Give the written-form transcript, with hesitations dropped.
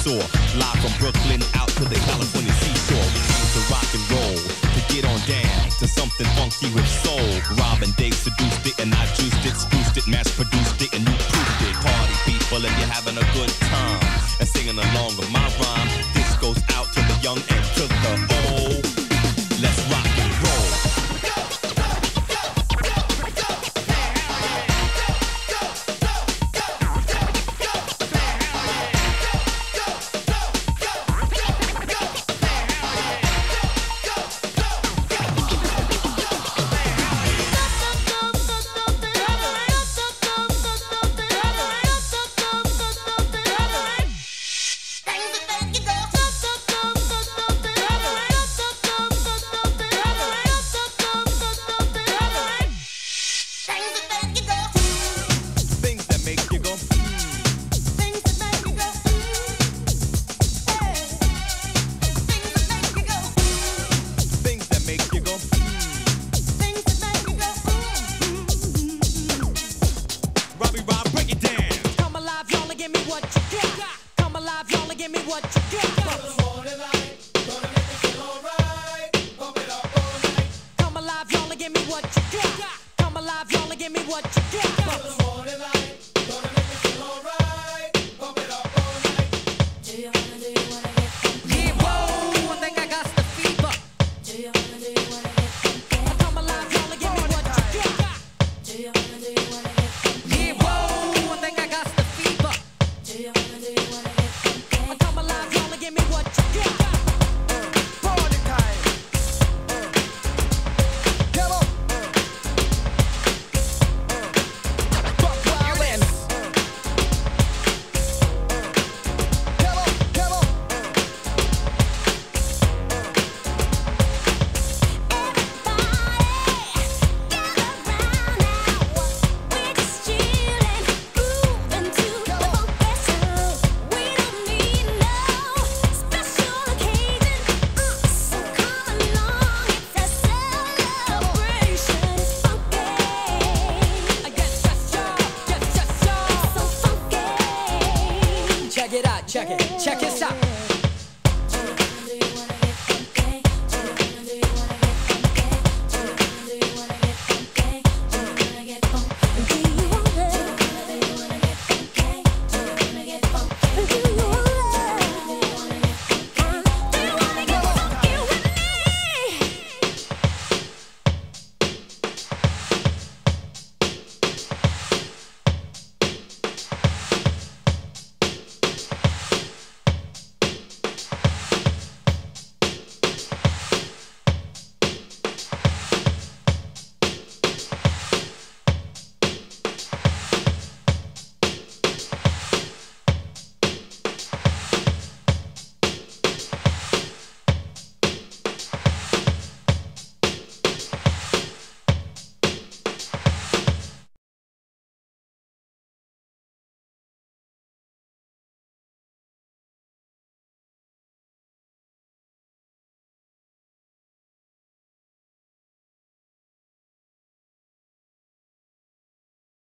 seesaw. Live from Brooklyn out to the California seashore. We came to rock and roll, to get on down to something funky with soul. Robin Dave seduced it and I juiced it, spruced it, mass produced it, and you proofed it. Party people, if you're having a good time and singing along with my rhyme, this goes out to the young and